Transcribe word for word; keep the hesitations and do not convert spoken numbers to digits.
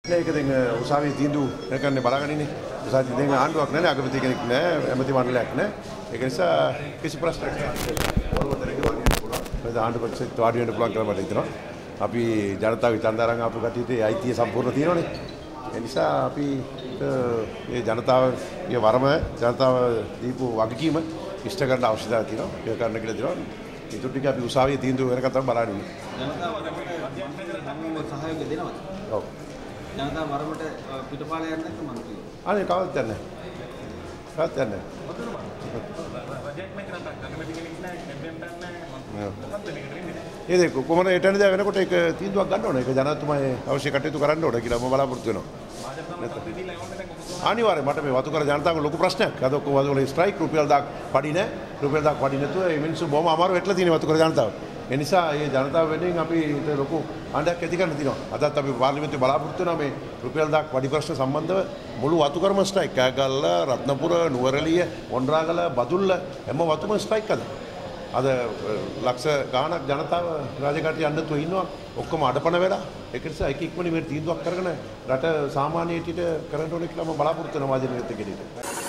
ඒක දැන් උසාවියේ තීන්දුව කරන්නේ බලාගන්නේ. උසාවියේ දැන් ආණ්ඩුවක් නැහැ, අගමැති කෙනෙක් නැහැ, ඇමති මණ්ඩලයක් නැහැ. ඒක නිසා කිසි ප්‍රශ්නයක් නැහැ. වරවතරේ වාඩි වෙන්න පුළුවන්. ඒ ආණ්ඩු පක්ෂෙත් වාඩි වෙන්න පුළුවන් කියලා මට හිතෙනවා. අපි ජනතාව විතන්දාරන් ආපු කටියේ අයිතිය සම්පූර්ණ තියෙනවනේ. ඒ නිසා අපි මේ ජනතාවගේ වරම ජනතාව දීපු වගකීම ඉෂ්ට කරන්න අවශ්‍යතාවය තියෙනවා. ඒක කරන්න කියලා දෙනවා. ඊට ටික අපි උසාවියේ තීන්දුව වෙනකන් තමයි බලන්නේ. ජනතාව වරමට සහයෝගය දෙනවද? ඔව්. ජනතාව වරමට පිටපාලේ යන්නේ නැත්නම් මම කියනවා. අනේ කවදාවත් යන්නේ නැහැ. කවදාවත් යන්නේ නැහැ. ඒ දෙක කොහොමද එතනද වෙනකොට ඒක තීන්දුවක් ගන්න ඕනේ. ඒක ජනතුමාගේ අවශ්‍ය කටයුතු කරන්න ඕනේ කියලා මම බලාපොරොත්තු වෙනවා. අනිවාර්යයෙන් මට මේ වතුකර ජනතාවගේ ලොකු ප්‍රශ්නයක්. අද ඔක්කොම වතුකර ස්ට්‍රයික් රුපියල් දාක් පඩි නැහැ. රුපියල් දාක් පඩි නැතුව මේ මිනිස්සු බොහොම අමාරු වෙట్లా තියෙන වතුකර ජනතාව. ඒ නිසා මේ ජනතාව වෙනුවෙන් අපි ලොකු ආණ්ඩයක් ඇති කරන්න තියෙනවා. අදත් අපි පාර්ලිමේන්තුවේ බලාපොරොත්තු වෙනවා මේ රුපියල් දාක් පඩි ප්‍රශ්න සම්බන්ධව මුළු වතුකරම ස්ට්‍රයික්. කෑගල්ල, රත්නපුර, නුවරඑළිය, මොණරාගල, බදුල්ල හැම වතුම ස්ට්‍රයික් අද. අද ලක්ෂ ගාණක් ජනතාව රාජකාරිය යන්නතුව ඉන්නවා. ඔක්කොම අඩපණ වෙලා. ඒක නිසා එක ඉක්මනින් මේ තීන්දුවක් කරගෙන රට සාමාන්‍ය හිටියට කරන්න ඕනේ කියලා මම බලාපොරොත්තු වෙනවා වාදිනියත් එක්ක.